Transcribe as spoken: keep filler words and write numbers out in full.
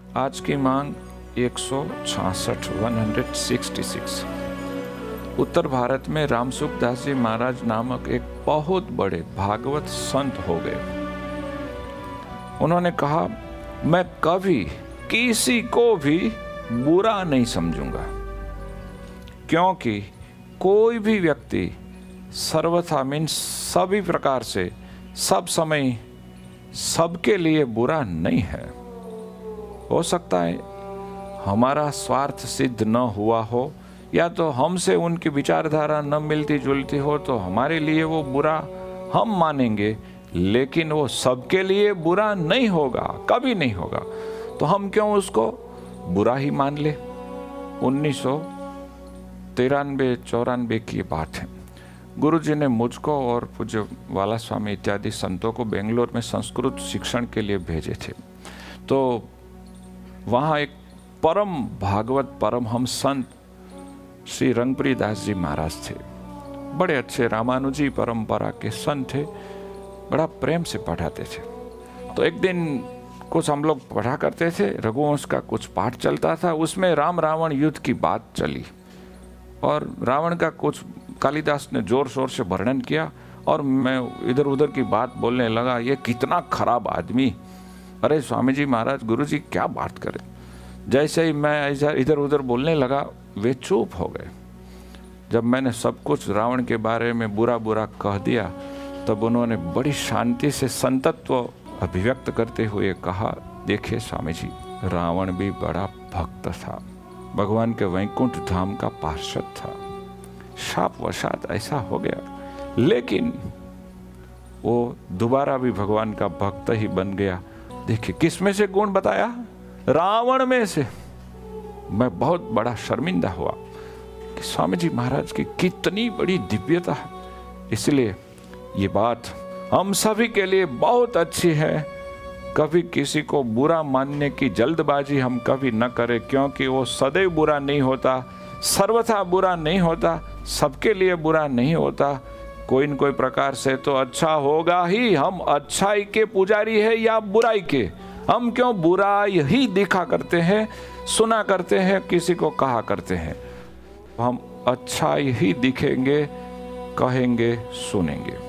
आज की मांग एक सौ छियासठ एक सौ छियासठ। उत्तर भारत में रामसुखदास जी महाराज नामक एक बहुत बड़े भागवत संत हो गए। उन्होंने कहा, मैं कभी किसी को भी बुरा नहीं समझूंगा, क्योंकि कोई भी व्यक्ति सर्वथा मीन्स सभी प्रकार से सब समय सबके लिए बुरा नहीं है। हो सकता है हमारा स्वार्थ सिद्ध न हुआ हो, या तो हमसे उनकी विचारधारा न मिलती जुलती हो, तो हमारे लिए वो बुरा हम मानेंगे, लेकिन वो सबके लिए बुरा नहीं होगा, कभी नहीं होगा। तो हम क्यों उसको बुरा ही मान ले। उन्नीस सौ तिरानवे चौरानवे की बात है। गुरु जी ने मुझको और पूज्य वाला स्वामी इत्यादि संतों को बेंगलोर में संस्कृत शिक्षण के लिए भेजे थे। तो वहाँ एक परम भागवत परमहंस संत श्री रंगप्री दास जी महाराज थे। बड़े अच्छे रामानुजी परंपरा के संत थे, बड़ा प्रेम से पढ़ाते थे। तो एक दिन कुछ हम लोग पढ़ा करते थे, रघुवंश का कुछ पाठ चलता था, उसमें राम रावण युद्ध की बात चली और रावण का कुछ कालिदास ने जोर शोर से वर्णन किया और मैं इधर उधर की बात बोलने लगा, ये कितना खराब आदमी। अरे स्वामी जी महाराज, गुरु जी क्या बात करें। जैसे ही मैं इधर उधर बोलने लगा, वे चुप हो गए। जब मैंने सब कुछ रावण के बारे में बुरा बुरा कह दिया, तब उन्होंने बड़ी शांति से संतत्व अभिव्यक्त करते हुए कहा, देखिए स्वामी जी, रावण भी बड़ा भक्त था, भगवान के वैकुंठ धाम का पार्षद था, शाप वशात ऐसा हो गया, लेकिन वो दोबारा भी भगवान का भक्त ही बन गया। देखिए किस में से गुण बताया, रावण में से। मैं बहुत बड़ा शर्मिंदा हुआ कि स्वामी जी महाराज की कितनी बड़ी दिव्यता है। इसलिए ये बात हम सभी के लिए बहुत अच्छी है। कभी किसी को बुरा मानने की जल्दबाजी हम कभी न करें, क्योंकि वो सदैव बुरा नहीं होता, सर्वथा बुरा नहीं होता, सबके लिए बुरा नहीं होता। कोई न कोई प्रकार से तो अच्छा होगा ही। हम अच्छाई के पुजारी है या बुराई के? हम क्यों बुराई ही दिखा करते हैं, सुना करते हैं, किसी को कहा करते हैं। हम अच्छाई ही दिखेंगे, कहेंगे, सुनेंगे।